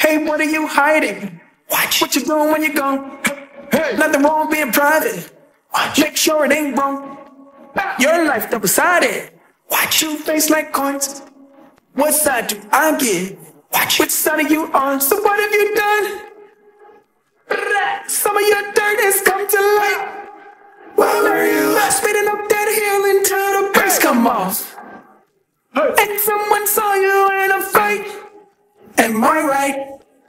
Hey, what are you hiding? What you doing when you gone? Hey, nothing wrong being private. Make sure it ain't wrong. Your life double sided. Watch you face like coins. What side do I get? Which side are you on? So what have you done? Some of your dirt has come to light. Where were you? Speeding up that hill until the brakes come off. And someone saw you in a fight. Am I right?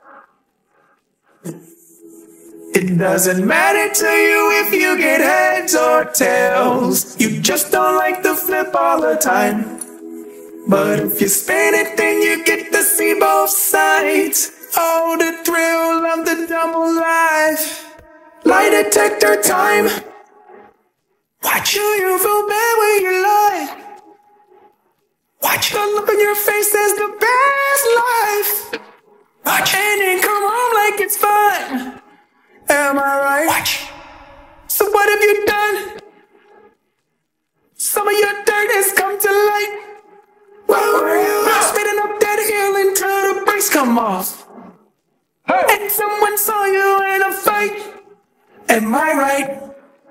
It doesn't matter to you if you get heads or tails. You just don't like the flip all the time. But if you spin it, then you get to see both sides. Oh, the thrill of the double life. Lie detector time. Watch you feel bad when you lie. Watch the look on your face as the best life. Watch and then come home like it's fine. Am I right? Watch. So what have you done? Some of your dirt has come to light. Where were you? Speeding up that hill until the brakes come off. And someone saw you in a fight. Am I right?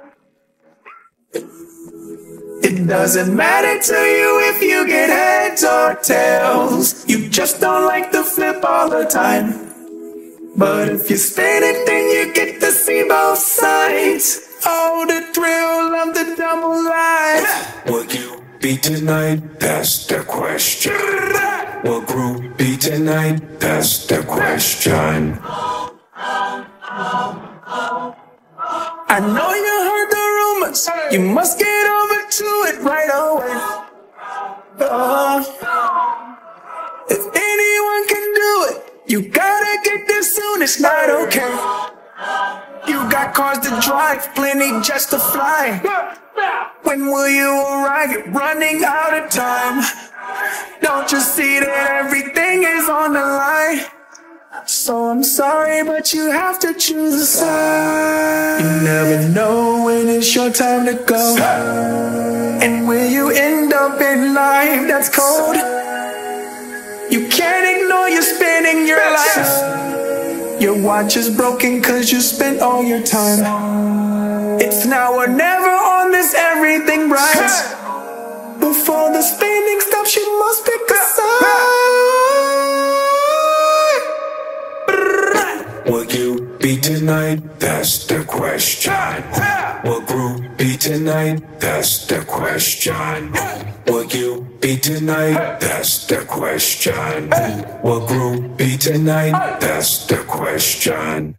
It doesn't matter to you if you get heads or tails. You just don't like the flip all the time. But if you spin it, then you get to see both sides. Oh, the thrill of the double life. Will you be tonight? That's the question. Will group be tonight? That's the question. I know you heard the rumors. You must get over to it right away. If anyone can do it, you gotta get there soon. It's not okay. You got cars to drive, plenty jets to fly. When will you arrive? You're running out of time. Don't you see that everything is on the line? So I'm sorry, but you have to choose a side. You never know when it's your time to go. And when you end up in life that's cold, you can't ignore you're spending your life. Your watch is broken cause you spent all your time. It's now or never on this everything right. Before the spending stops, you must pick a side. Will you be tonight? That's the question. Will group be tonight? That's the question. Will you be tonight? That's the question. Will group be tonight? That's the question.